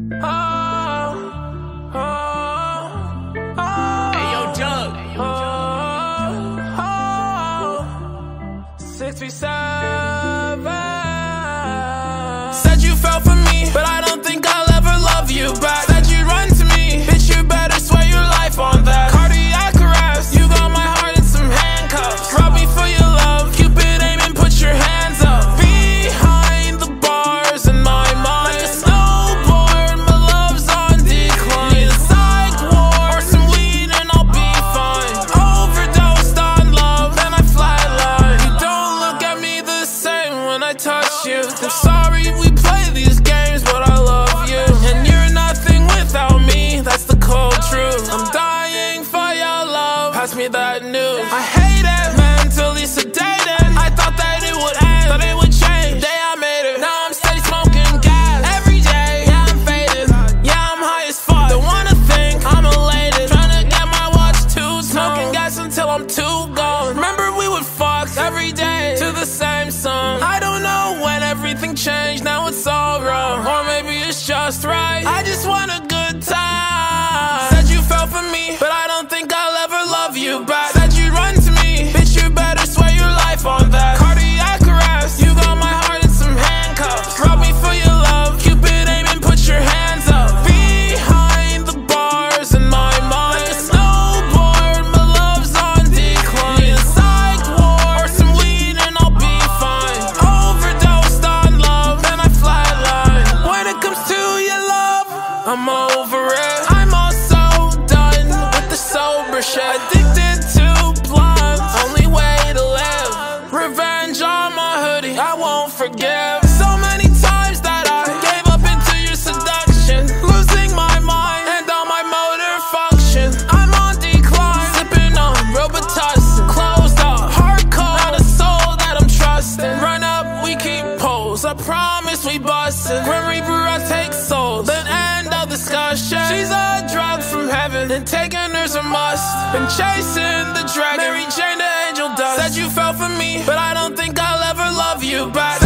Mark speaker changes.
Speaker 1: Hey, yo, Doug.
Speaker 2: 637. Said you fell for me, but I don't think I'll ever love you back. Said you'd run to me, bitch, you better swear your life on that. Cardiac arrest, you got my heart in some handcuffs. Rob me for your love, Cupid aim and put your hands up. Behind the bars in my mind, like a snowboard, my love's on decline. Need a psych ward or some weed and I'll be fine. Overdosed on love, then I flatline. You don't look at me the same when I touch you. I'm sorry we play these games, but I love you. And you're nothing without me, that's the cold truth. I'm dying for your love, pass me that news. I hate it, mentally sedated. I thought that it would end, thought it would change. The day I made it, now I'm steady smoking gas. Every day, yeah, I'm faded. Yeah, I'm high as fuck. Don't wanna think I'm elated. Tryna get my watch too smoking gas until I'm too gone. Remember we would fuck every day to the same song. I don't know when everything changed, now it's all wrong. Or maybe it's just right, I just want a good time. Said you fell for me, but I don't think I'll ever love you back. Said you'd run to me, bitch, you better swear your life on that. Cardiac arrest, you got my heart in some handcuffs. Rob me for your love, Cupid aim and put your hands up. Behind the bars in my mind, like a snowboard, my love's on decline. Need a psych ward or some weed and I'll be fine. Overdosed on love, then I flatline. When it comes to your love, I'm over it. I'm also done with the sober shit. Addicted to blunts, only way to live. Revenge on my hoodie, I won't forgive. So many times that I gave up into your seduction, losing my mind and all my motor function. I'm on decline, sipping on Robitussin. Closed off, hardcore, not a soul that I'm trusting. Run up, we keep poles, I promise we bustin'. Grim Reaper, I take souls, then end of discussion. She's a drug from heaven, and taking her's a must. Been chasing the dragon, Mary Jane the angel dust. Said you fell for me, but I don't think I'll ever love you back.